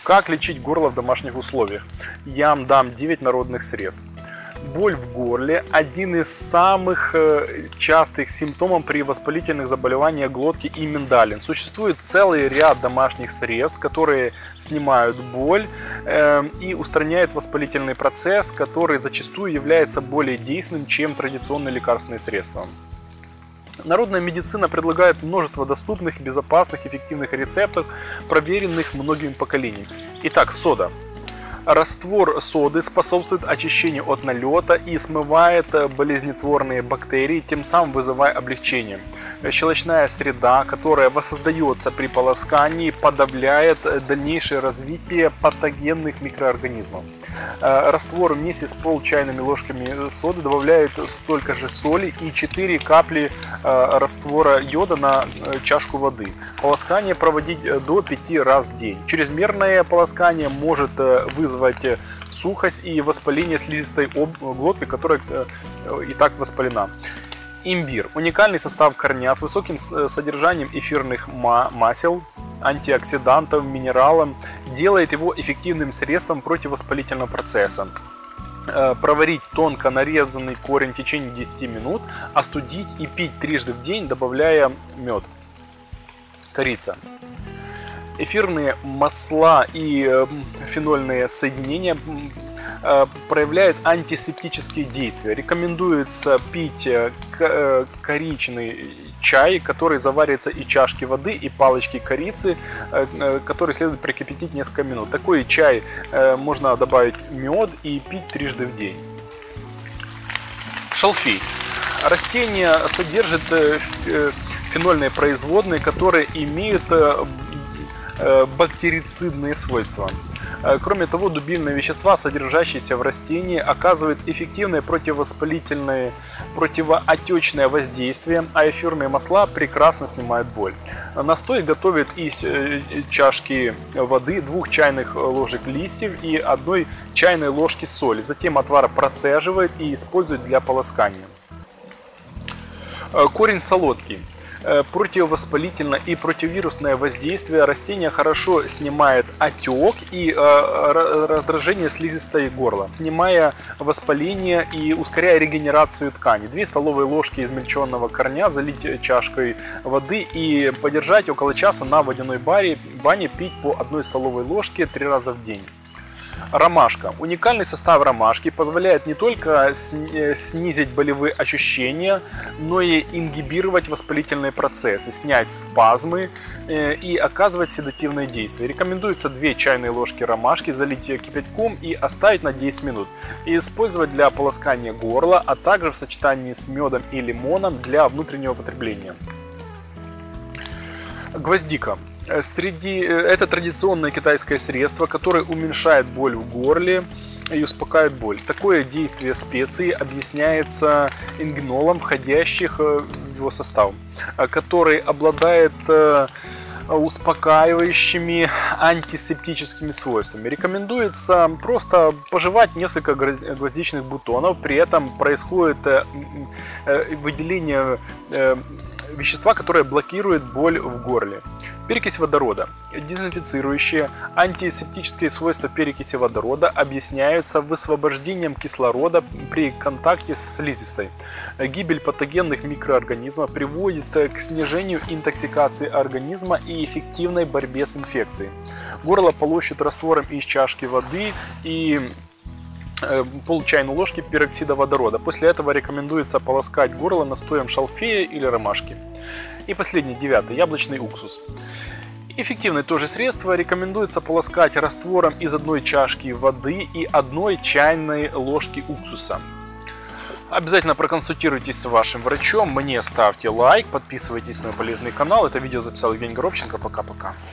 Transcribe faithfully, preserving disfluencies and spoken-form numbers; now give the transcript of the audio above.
Как лечить горло в домашних условиях? Я вам дам девять народных средств. Боль в горле – один из самых частых симптомов при воспалительных заболеваниях глотки и миндалин. Существует целый ряд домашних средств, которые снимают боль э, и устраняют воспалительный процесс, который зачастую является более действенным, чем традиционные лекарственные средства. Народная медицина предлагает множество доступных, безопасных, эффективных рецептов, проверенных многими поколениями. Итак, сода. Раствор соды способствует очищению от налета и смывает болезнетворные бактерии, тем самым вызывая облегчение. Щелочная среда, которая воссоздается при полоскании, подавляет дальнейшее развитие патогенных микроорганизмов. Раствор вместе с пол чайными ложками соды добавляют столько же соли и четыре капли раствора йода на чашку воды. Полоскание проводить до пяти раз в день. Чрезмерное полоскание может вызвать сухость и воспаление слизистой глотки, которая и так воспалена. Имбирь. Уникальный состав корня с высоким содержанием эфирных масел, антиоксидантов, минералов делает его эффективным средством против воспалительного процесса. Проварить тонко нарезанный корень в течение десяти минут, остудить и пить трижды в день, добавляя мед. Корица. Эфирные масла и фенольные соединения проявляют антисептические действия. Рекомендуется пить коричный чай, который заваривается из чашки воды и палочки корицы, который следует прокипятить несколько минут. Такой чай можно добавить мед и пить трижды в день. Шалфей. Растение содержит фенольные производные, которые имеют бактерицидные свойства. Кроме того, дубильные вещества, содержащиеся в растении, оказывают эффективное противовоспалительное, противоотечное воздействие, а эфирные масла прекрасно снимают боль. Настой готовят из чашки воды, двух чайных ложек листьев и одной чайной ложки соли. Затем отвар процеживают и используют для полоскания. Корень солодки. Противовоспалительное и противовирусное воздействие растения хорошо снимает отек и э, раздражение слизистой горла, снимая воспаление и ускоряя регенерацию тканей. две столовые ложки измельченного корня залить чашкой воды и подержать около часа на водяной бане, бане, пить по одной столовой ложке три раза в день. Ромашка. Уникальный состав ромашки позволяет не только снизить болевые ощущения, но и ингибировать воспалительные процессы, снять спазмы и оказывать седативное действие. Рекомендуется две чайные ложки ромашки залить кипятком и оставить на десять минут. И использовать для полоскания горла, а также в сочетании с медом и лимоном для внутреннего потребления. Гвоздика. Среди, это традиционное китайское средство, которое уменьшает боль в горле и успокаивает боль. Такое действие специй объясняется ингинолом, входящих в его состав, который обладает успокаивающими антисептическими свойствами. Рекомендуется просто пожевать несколько гвоздичных бутонов, при этом происходит выделение вещества, которое блокирует боль в горле. Перекись водорода. Дезинфицирующие антисептические свойства перекиси водорода объясняются высвобождением кислорода при контакте с слизистой. Гибель патогенных микроорганизмов приводит к снижению интоксикации организма и эффективной борьбе с инфекцией. Горло полощут раствором из чашки воды и пол чайной ложки пероксида водорода. После этого рекомендуется полоскать горло настоем шалфея или ромашки. И последний, девятый, яблочный уксус. Эффективное тоже средство. Рекомендуется полоскать раствором из одной чашки воды и одной чайной ложки уксуса. Обязательно проконсультируйтесь с вашим врачом. Мне ставьте лайк, подписывайтесь на мой полезный канал. Это видео записал Евгений Горобченко. Пока-пока.